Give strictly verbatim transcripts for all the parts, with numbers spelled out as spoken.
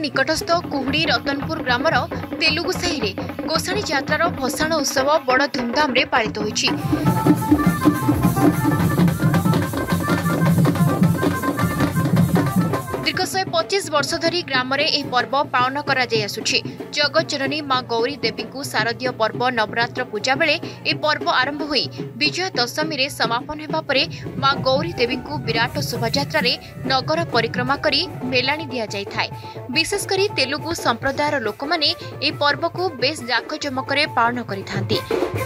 निकटस्थ कुहुड़ी Ratanpur grammar तेलुगुसाही रे गोसाणी यात्रार भसाण उत्सव बड़ धूमधाम रे पालित होइछि। दीर्घ शहे पचीस वर्ष धरी ग्राम में यह पर्व पालन करा जाय आसुछि। जगतजननी मां गौरी देवी को शारदीय पर्व नवरात्र पूजा बेले यह पर्व आरंभ होई विजय दशमी रे समापन हेबा परे मां गौरी देवी को विराट शोभायात्रा रे नगर परिक्रमा करी मेलाणी दिया जाय थाए। विशेष करी तेलुगु संप्रदायर लोक माने यह पर्व को बेस जाकजमक रे पालन करिथांती।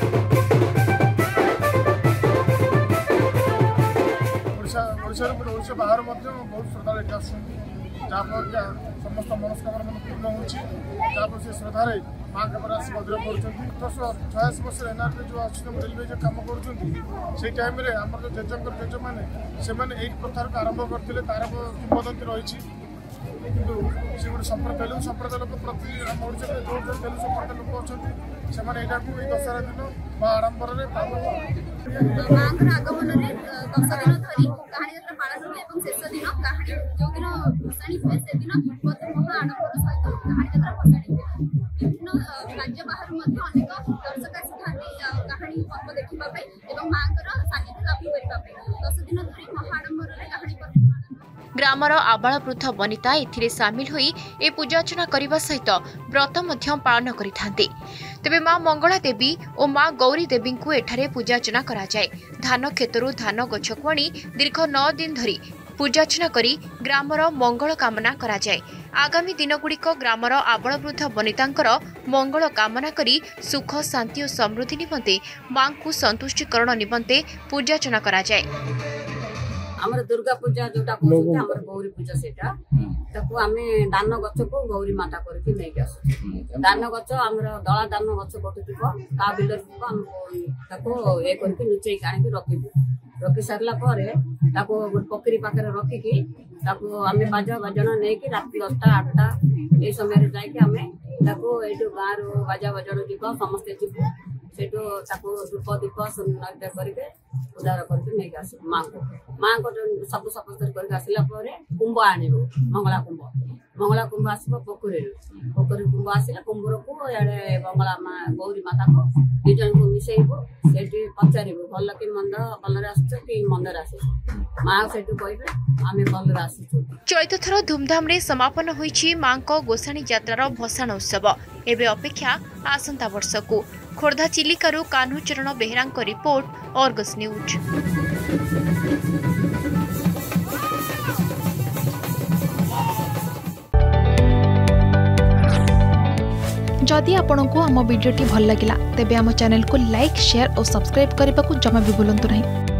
ओडिशा बाहर बहुत श्रद्धा लेके आसफल समस्त मनस्कामना मन पूर्ण हो श्रद्धा माँ के आस मधुर कर छयासी वर्ष एनआरपी जो अच्छी रेलवे जो कम कर टाइम आम जो जेजर जेज मैंने से प्रथार को आरंभ करते तार किंवदंती रही किंतु से गोटे तेलुगु संप्रदाय लोक प्रति आम ओडिशा जो जो तेलुगु संप्रदाय लोक अच्छा से दशहरा दिन बा आडंबर आगमन दस दिन धरी कहानी यात्रा पालन हुए शेष दिन कहानी जो दिन भसाणी हुए से दिन महा आडंबर सहित कहानी यात्रा भसाणी हुए। विभिन्न राज्य बाहर अनेक दर्शक आसी कहानी पर्व देखा माँ सानिध्य लाभ करने दस दिन धरी महा आडंबर कहानी पर्व ग्रामर आबाल वृद्ध वनिता एथिरे सामिल होई ए पूजार्चना करने सहित व्रत मध्य पालन करिथांते। तेबे मां मंगला देवी और मां गौरी देवी को एठारे पूजार्चना करा जाए। धान खेतरु धान गछकु आनी दीर्घ नौ दिन धरी पूजार्चना करी ग्रामर मंगल कामना करा जाए। आगामी दिनगुड़िक ग्रामर आबाल वृद्ध वनितांकर मंगल कामना करी सुख शांति और समृद्धि निमंते मां को संतुष्टिकरण निमंते पूजार्चना करा जाए। आमर दुर्गा पूजा जोटा कहते आमर गौरी पूजा सेटा ताकू आमे दान गछ को गौरी माता करके नै आस दान गछ आमर दला दान गछ बटुथिबो ता बिलर को हम ताको ए करके नुचै काणी के रखिबो रखि सारला परे ताको पोखरी पाखरे रखि की ताको आमे बाजा बाजना नै कि रात दसटा आठटा ए समय रे जाय कि आमे ताको एटो गार बाजा बाजना दिबो समस्त दिबो सेटो ताको धूप दीप नैवेद्य करके उदार करके नहीं आस माँ को माँ को सब सफासुतर करके आसला कुंभ आनब मंगला कुंभ मंगला कुंभ आसो पोखरी पोखरी कुंभ आसला कुंभ को इे मंगला माँ गौरी माता को दु जन को मिसेब से पचार भल कि मंद भलर आस कि मंदर आस माँ से कहे आम भलर आस। चलित थर धूमधाम रे समापन होईछि मां को गोसाणी यात्रार भसाण उत्सव। एबे अपेक्षा आसंता वर्ष को। खोर्धा चिलिकारु कान्हू चरण बेहरा रिपोर्ट अर्गस न्यूज। जदि आपंक आम भिडी भल लगा तेब आम चैनल को लाइक शेयर और सब्सक्राइब करने को जमा भी भूलु नहीं।